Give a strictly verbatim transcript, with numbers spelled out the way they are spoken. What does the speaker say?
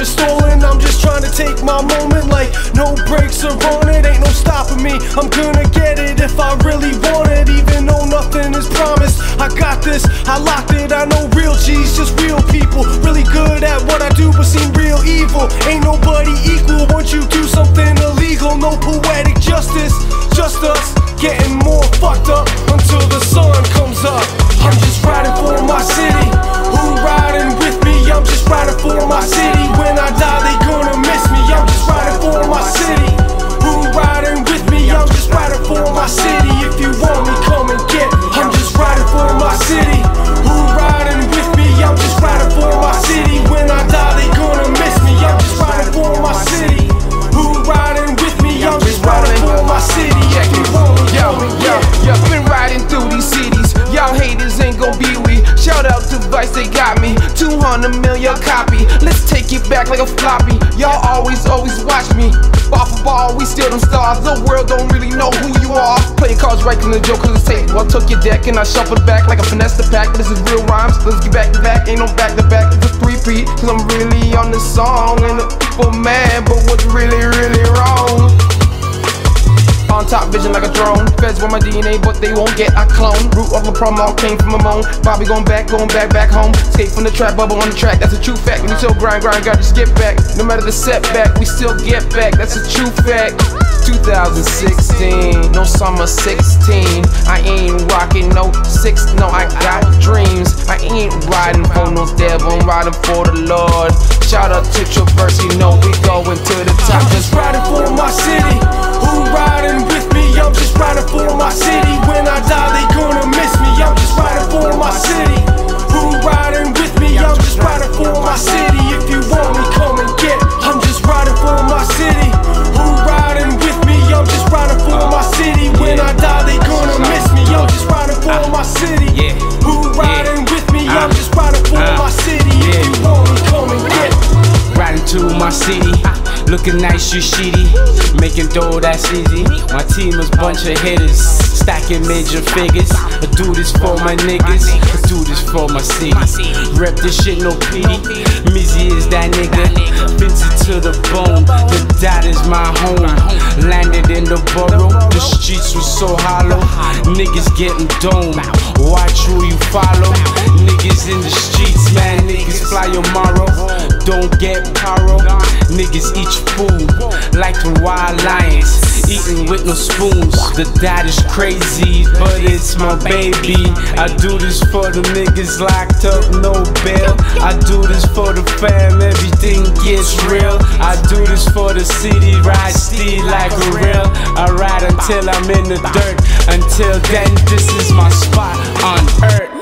is stolen. I'm just trying to take my moment, like no brakes are on it. Ain't no stopping me, I'm gonna get it if I really want it, even though nothing is promised. I got this, I locked it, I know real G's, just real people, really good at what I do but seem real evil. Ain't nobody equal once you do something illegal. No poetic justice, just us getting more fucked up until the sun comes up. I'm just riding for my city. Who riding with me? I'm just riding for my city. When I die they gonna miss me. I'm just riding for my city. Who riding with me? I'm just riding for my city. If you want me, come and get me. I'm just riding for my city. Who riding with me? I'm just riding for my city. When I die they gonna miss me. I'm just riding for my city. Who riding with me? I'm just riding for my city. If you want me, yo, yo, yo, been riding through these cities. Y'all haters ain't gon' be we. Shout out to Beatz, they got me. two hundred million copy. Let's take it back like a floppy. Y'all always, always watch me. Ball for ball, we steal them stars. The world don't really know who you are. Playing cards right in the joke cause it's tape. Well, I took your deck and I shuffled back like a finesse the pack. This is real rhymes, let's get back to back. Ain't no back to back, it's a three-peat. Cause I'm really on the song. And the people mad, but what's really, really wrong? On top, vision like a drone. Feds want my D N A, but they won't get a clone. Root of the problem all came from a moan. Bobby going back, going back, back home. Escape from the trap, bubble on the track. That's a true fact. And we still grind, grind, gotta just get back. No matter the setback, we still get back. That's a true fact. two thousand sixteen, no summer sixteen. I ain't rocking no six, no, I got dreams. I ain't riding for no devil, I'm riding for the Lord. Shout out to Traverse, you know we going to the top. I'm just riding for my city. Who riding with me? I'm just riding for my city. When I die they gonna miss me. I'm just riding for my city. Who riding with me? I'm just riding for my city. If you want me, come and get it. I'm just riding for my city. Who riding with me? I'm just riding for my city. When I die they gonna miss me. I'm just riding for my city. Who riding with me? I'm just riding for my city. If you want me, come and get it. Riding to my city, looking nice, you shitty. Making dough, that's easy. My team is bunch of hitters, stacking major figures. I do this for my niggas, I do this for my city. Rep this shit, no pity. Meezy is that nigga, Beatz to the bone. The dot is my home. Landed in the borough, the streets was so hollow. Niggas getting domed, watch who you follow. Niggas in the streets, man, niggas fly tomorrow. Don't get pyro, niggas eat food like the wild lions, eating with no spoons. The dad is crazy, but it's my baby. I do this for the niggas locked up, no bail. I do this for the fam, everything gets real. I do this for the city, ride steed like a real. I ride until I'm in the dirt. Until then, this is my spot on earth.